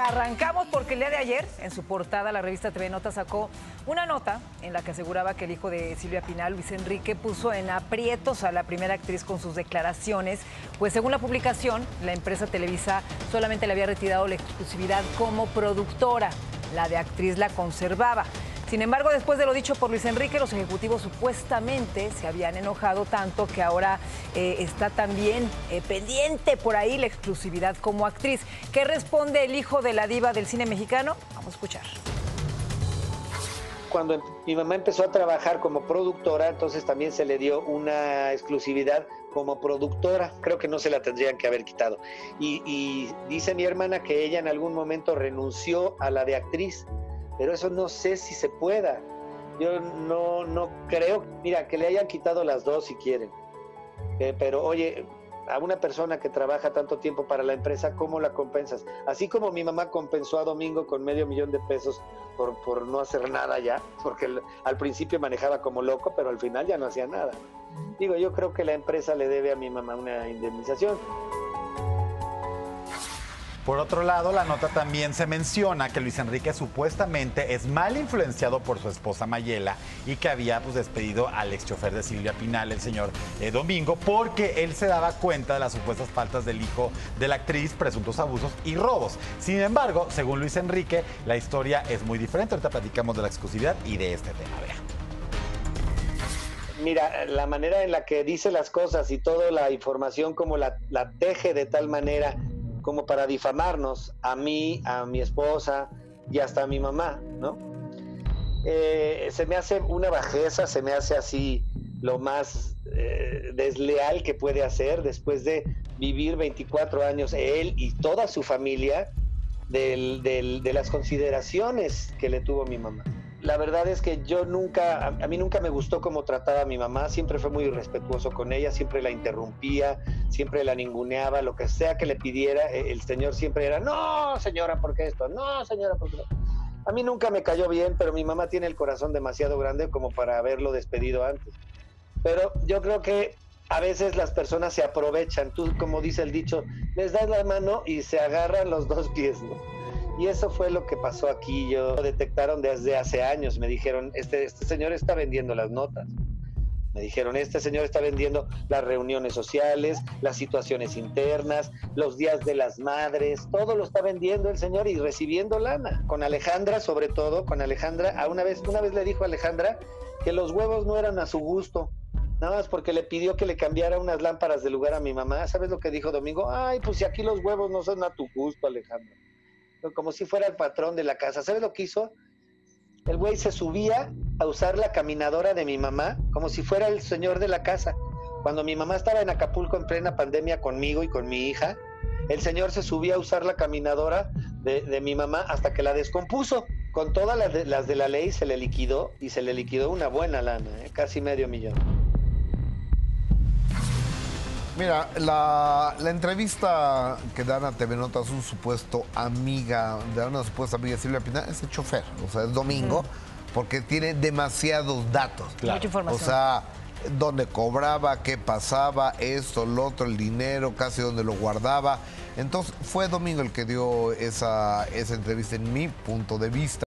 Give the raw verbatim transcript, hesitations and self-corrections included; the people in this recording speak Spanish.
arrancamos porque el día de ayer, en su portada, la revista T V Notas sacó una nota en la que aseguraba que el hijo de Silvia Pinal, Luis Enrique, puso en aprietos a la primera actriz con sus declaraciones, pues según la publicación, la empresa Televisa solamente le había retirado la exclusividad como productora, la de actriz la conservaba. Sin embargo, después de lo dicho por Luis Enrique, los ejecutivos supuestamente se habían enojado tanto que ahora eh, está también eh, pendiente por ahí la exclusividad como actriz. ¿Qué responde el hijo de la diva del cine mexicano? Vamos a escuchar. Cuando mi mamá empezó a trabajar como productora, entonces también se le dio una exclusividad como productora. Creo que no se la tendrían que haber quitado. Y, y dice mi hermana que ella en algún momento renunció a la de actriz. Pero eso no sé si se pueda. Yo no, no creo, mira, que le hayan quitado las dos si quieren. Eh, pero oye, a una persona que trabaja tanto tiempo para la empresa, ¿cómo la compensas? Así como mi mamá compensó a Domingo con medio millón de pesos por, por no hacer nada ya, porque el, al principio manejaba como loco, pero al final ya no hacía nada. Digo, yo creo que la empresa le debe a mi mamá una indemnización. Por otro lado, la nota también se menciona que Luis Enrique supuestamente es mal influenciado por su esposa Mayela y que había pues, despedido al ex chofer de Silvia Pinal, el señor eh, Domingo, porque él se daba cuenta de las supuestas faltas del hijo de la actriz, presuntos abusos y robos. Sin embargo, según Luis Enrique, la historia es muy diferente. Ahorita platicamos de la exclusividad y de este tema. Vea. Mira, la manera en la que dice las cosas y toda la información como la, la teje de tal manera como para difamarnos a mí, a mi esposa y hasta a mi mamá, ¿no? Eh, se me hace una bajeza, se me hace así lo más eh, desleal que puede hacer después de vivir veinticuatro años él y toda su familia del, del, de las consideraciones que le tuvo mi mamá. La verdad es que yo nunca, a, a mí nunca me gustó cómo trataba a mi mamá, siempre fue muy irrespetuoso con ella, siempre la interrumpía, siempre la ninguneaba, lo que sea que le pidiera, el señor siempre era, no señora, ¿por qué esto? No señora, ¿por qué no? A mí nunca me cayó bien, pero mi mamá tiene el corazón demasiado grande como para haberlo despedido antes. Pero yo creo que a veces las personas se aprovechan, tú como dice el dicho, les das la mano y se agarran los dos pies, ¿no? Y eso fue lo que pasó aquí. Yo lo detectaron desde hace años. Me dijeron, este, este señor está vendiendo las notas. Me dijeron, este señor está vendiendo las reuniones sociales, las situaciones internas, los días de las madres, todo lo está vendiendo el señor y recibiendo lana. Con Alejandra, sobre todo, con Alejandra, a una vez, una vez le dijo a Alejandra que los huevos no eran a su gusto, nada más porque le pidió que le cambiara unas lámparas de lugar a mi mamá. ¿Sabes lo que dijo Domingo? Ay, pues si aquí los huevos no son a tu gusto, Alejandra. Como si fuera el patrón de la casa. ¿Sabes lo que hizo? El güey se subía a usar la caminadora de mi mamá como si fuera el señor de la casa. Cuando mi mamá estaba en Acapulco en plena pandemia conmigo y con mi hija, el señor se subía a usar la caminadora de, de mi mamá hasta que la descompuso. Con todas las de, las de la ley se le liquidó y se le liquidó una buena lana, ¿eh? Casi medio millón. Mira, la, la entrevista que dan a T V Notas, un supuesto amiga, de una supuesta amiga de Silvia Pinal, es el chofer, o sea, es Domingo, uh-huh. porque tiene demasiados datos. Claro. Mucha información. O sea, dónde cobraba, qué pasaba, esto, lo otro, el dinero, casi dónde lo guardaba. Entonces, fue Domingo el que dio esa, esa entrevista en mi punto de vista.